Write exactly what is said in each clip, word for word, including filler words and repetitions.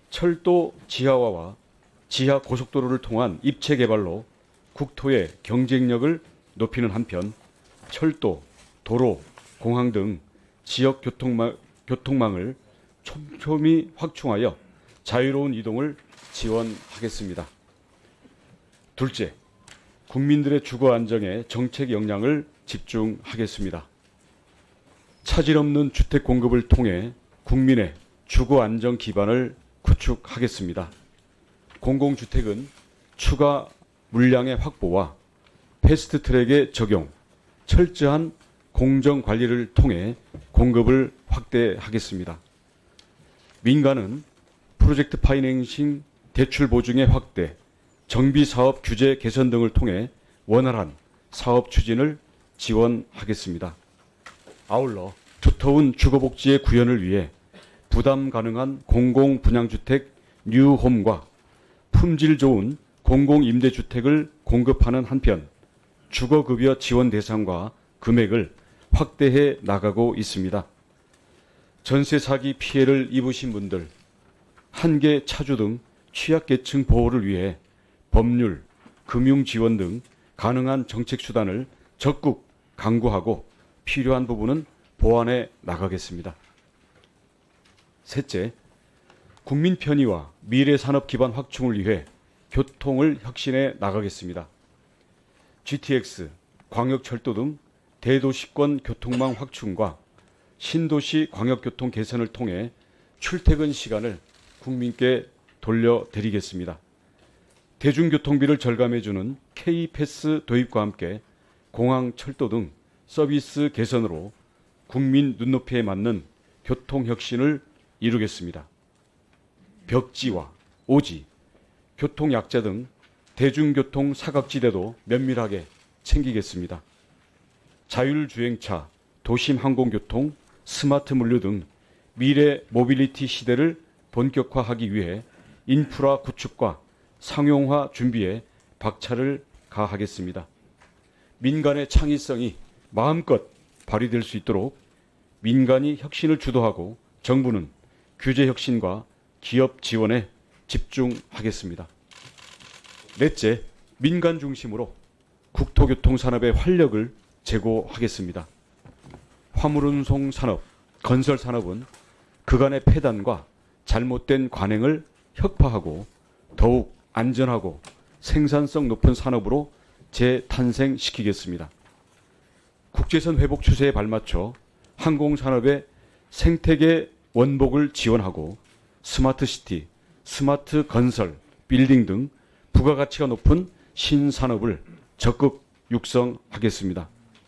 철도 지하화와 지하 고속도로를 통한 입체 개발로 국토의 경쟁력을 높이는 한편 철도, 도로, 공항 등 지역 교통망, 교통망을 촘촘히 확충하여 자유로운 이동을 지원하겠습니다. 둘째, 국민들의 주거 안정에 정책 역량을 집중하겠습니다. 차질 없는 주택 공급을 통해 국민의 주거 안정 기반을 구축하겠습니다. 공공주택은 추가 물량의 확보와 패스트트랙의 적용, 철저한 공정관리를 통해 공급을 확대하겠습니다. 민간은 프로젝트 파이낸싱 대출 보증의 확대, 정비사업 규제 개선 등을 통해 원활한 사업 추진을 지원하겠습니다. 아울러 두터운 주거복지의 구현을 위해 부담 가능한 공공분양주택 뉴홈과 품질 좋은 공공임대주택을 공급하는 한편 주거급여 지원 대상과 금액을 확대해 나가고 있습니다. 전세 사기 피해를 입으신 분들, 한계 차주 등 취약계층 보호를 위해 법률, 금융 지원 등 가능한 정책 수단을 적극 강구하고 필요한 부분은 보완해 나가겠습니다. 셋째, 국민 편의와 미래 산업 기반 확충을 위해 교통을 혁신해 나가겠습니다. 지티엑스, 광역철도 등 대도시권 교통망 확충과 신도시 광역교통 개선을 통해 출퇴근 시간을 국민께 돌려드리겠습니다. 대중교통비를 절감해주는 K패스 도입과 함께 공항, 철도 등 서비스 개선으로 국민 눈높이에 맞는 교통혁신을 이루겠습니다. 벽지와 오지, 교통약자 등 대중교통 사각지대도 면밀하게 챙기겠습니다. 자율주행차, 도심항공교통, 스마트 물류 등 미래 모빌리티 시대를 본격화하기 위해 인프라 구축과 상용화 준비에 박차를 가하겠습니다. 민간의 창의성이 마음껏 발휘될 수 있도록 민간이 혁신을 주도하고 정부는 규제 혁신과 기업 지원에 집중하겠습니다. 넷째, 민간 중심으로 국토교통 산업의 활력을 제고하겠습니다. 화물운송 산업, 건설 산업은 그간의 폐단과 잘못된 관행을 혁파하고 더욱 안전하고 생산성 높은 산업으로 재탄생시키겠습니다. 국제선 회복 추세에 발맞춰 항공산업의 생태계 원복을 지원하고 스마트시티, 스마트 건설, 빌딩 등 부가가치가 높은 신산업을 적극 육성하겠습니다.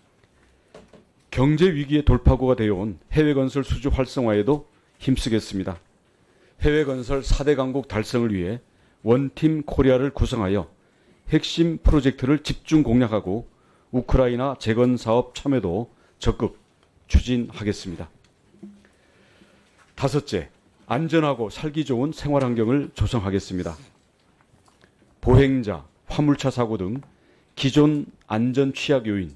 경제위기의 돌파구가 되어온 해외건설 수주 활성화에도 힘쓰겠습니다. 해외건설 사 대 강국 달성을 위해 원팀 코리아를 구성하여 핵심 프로젝트를 집중 공략하고 우크라이나 재건사업 참여도 적극 추진하겠습니다. 다섯째, 안전하고 살기 좋은 생활환경을 조성하겠습니다. 보행자, 화물차 사고 등 기존 안전 취약 요인,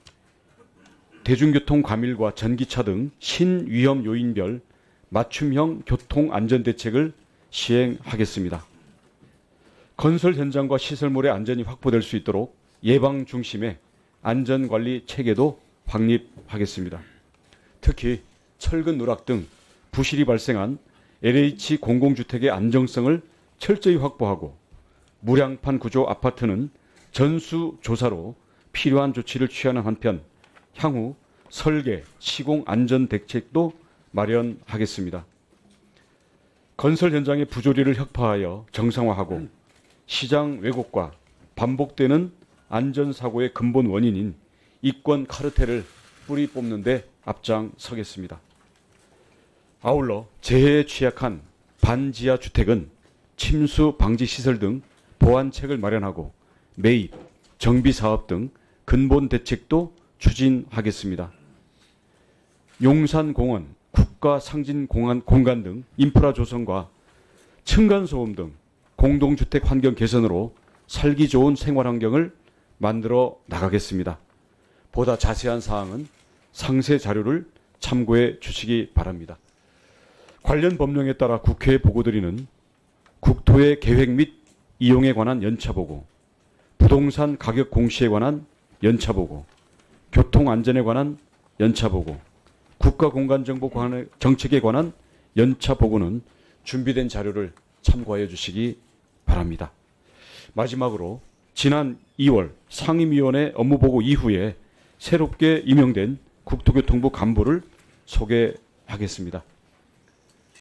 대중교통 과밀과 전기차 등 신위험 요인별 맞춤형 교통 안전 대책을 시행하겠습니다. 건설 현장과 시설물의 안전이 확보될 수 있도록 예방 중심의 안전관리 체계도 확립하겠습니다. 특히 철근 누락 등 부실이 발생한 엘에이치 공공주택의 안정성을 철저히 확보하고 무량판 구조 아파트는 전수조사로 필요한 조치를 취하는 한편 향후 설계, 시공 안전 대책도 마련하겠습니다. 건설 현장의 부조리를 혁파하여 정상화하고 시장 왜곡과 반복되는 안전사고의 근본 원인인 이권 카르텔을 뿌리 뽑는 데 앞장서겠습니다. 아울러 재해에 취약한 반지하 주택은 침수 방지 시설 등 보완책을 마련하고 매입, 정비 사업 등 근본 대책도 추진하겠습니다. 용산공원, 국가상진공간 공간 등 인프라 조성과 층간소음 등 공동주택 환경 개선으로 살기 좋은 생활환경을 만들어 나가겠습니다. 보다 자세한 사항은 상세 자료를 참고해 주시기 바랍니다. 관련 법령에 따라 국회에 보고드리는 국토의 계획 및 이용에 관한 연차보고, 부동산 가격 공시에 관한 연차보고, 교통안전에 관한 연차보고, 국가공간정보 정책에 관한 연차보고는 준비된 자료를 참고하여 주시기 바랍니다. 마지막으로 지난 이월 상임위원회 업무보고 이후에 새롭게 임명된 국토교통부 간부를 소개하겠습니다.